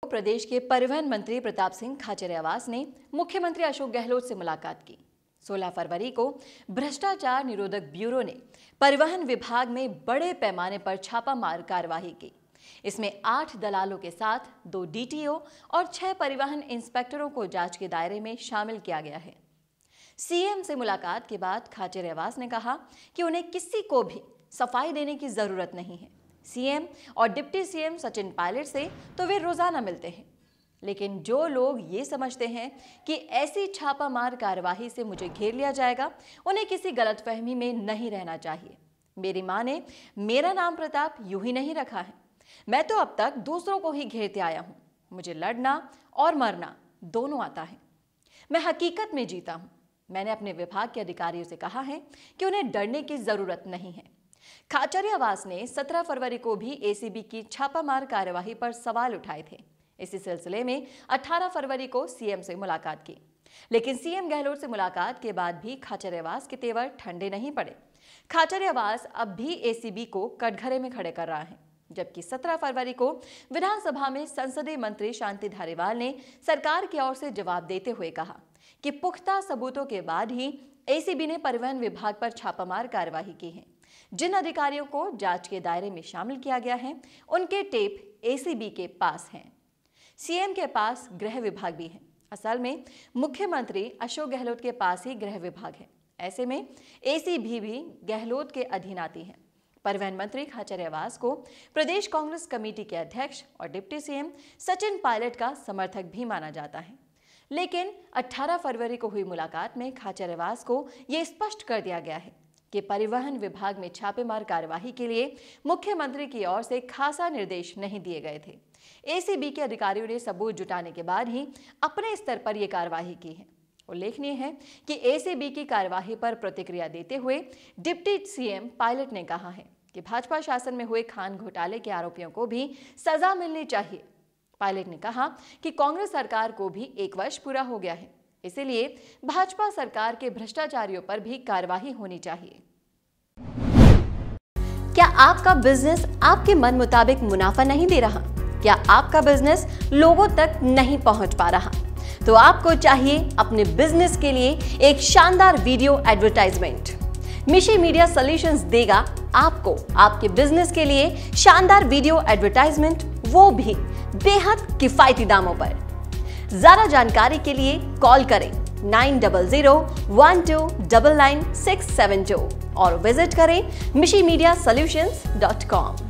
प्रदेश के परिवहन मंत्री प्रताप सिंह खाचरियावास ने मुख्यमंत्री अशोक गहलोत से मुलाकात की। 16 फरवरी को भ्रष्टाचार निरोधक ब्यूरो ने परिवहन विभाग में बड़े पैमाने पर छापामार कार्रवाई की। इसमें 8 दलालों के साथ 2 डीटीओ और 6 परिवहन इंस्पेक्टरों को जांच के दायरे में शामिल किया गया है। सीएम से मुलाकात के बाद खाचरियावास ने कहा कि उन्हें किसी को भी सफाई देने की जरूरत नहीं है। सीएम और डिप्टी सीएम सचिन पायलट से तो वे रोजाना मिलते हैं, लेकिन जो लोग ये समझते हैं कि ऐसी छापामार कार्यवाही से मुझे घेर लिया जाएगा, उन्हें किसी गलतफहमी में नहीं रहना चाहिए। मेरी मां ने मेरा नाम प्रताप यूं ही नहीं रखा है। मैं तो अब तक दूसरों को ही घेरते आया हूं। मुझे लड़ना और मरना दोनों आता है। मैं हकीकत में जीता हूं। मैंने अपने विभाग के अधिकारियों से कहा है कि उन्हें डरने की जरूरत नहीं है। खाचरियावास ने 17 फरवरी को भी एसीबी की छापामार कार्यवाही पर सवाल उठाए थे। इसी सिलसिले में 18 फरवरी को सीएम से मुलाकात की, लेकिन सीएम गहलोत से मुलाकात के बाद भी खाचरियावास के तेवर ठंडे नहीं पड़े। खाचरियावास अब भी एसीबी को कटघरे में खड़े कर रहा है, जबकि 17 फरवरी को विधानसभा में संसदीय मंत्री शांति धारीवाल ने सरकार की ओर से जवाब देते हुए कहा कि पुख्ता सबूतों के बाद ही एसीबी ने परिवहन विभाग पर छापामार कार्यवाही की है। जिन अधिकारियों को जांच के दायरे में शामिल किया गया है, उनके टेप एसीबी के पास हैं। सीएम के पास गृह विभाग भी है। असल में मुख्यमंत्री अशोक गहलोत के पास ही गृह विभाग है। ऐसे में एसीबी भी गहलोत के अधीन आती है। परिवहन मंत्री खाचरियावास को प्रदेश कांग्रेस कमेटी के अध्यक्ष और डिप्टी सीएम सचिन पायलट का समर्थक भी माना जाता है, लेकिन 18 फरवरी को हुई मुलाकात में खाचरियावास को यह स्पष्ट कर दिया गया है कि परिवहन विभाग में छापेमार कार्यवाही के लिए मुख्यमंत्री की ओर से खासा निर्देश नहीं दिए गए थे। एसीबी के अधिकारियों ने सबूत जुटाने के बाद ही अपने स्तर पर यह कार्यवाही की है। उल्लेखनीय है कि एसीबी की कार्यवाही पर प्रतिक्रिया देते हुए डिप्टी सीएम पायलट ने कहा है कि भाजपा शासन में हुए खान घोटाले के आरोपियों को भी सजा मिलनी चाहिए। पायलट ने कहा कि कांग्रेस सरकार को भी 1 वर्ष पूरा हो गया है, इसलिए भाजपा सरकार के भ्रष्टाचारियों पर भी कार्रवाई होनी चाहिए। क्या आपका बिजनेस आपके मन मुताबिक मुनाफा नहीं दे रहा? क्या आपका बिजनेस लोगों तक नहीं पहुंच पा रहा? तो आपको चाहिए अपने बिजनेस के लिए एक शानदार video advertisement. Mishi media solutions देगा आपको आपके बिजनेस के लिए शानदार वीडियो एडवर्टाइजमेंट, वो भी बेहद किफायती दामों पर। ज्यादा जानकारी के लिए कॉल करें 9001299672 और विजिट करें mishimedia solutions.com।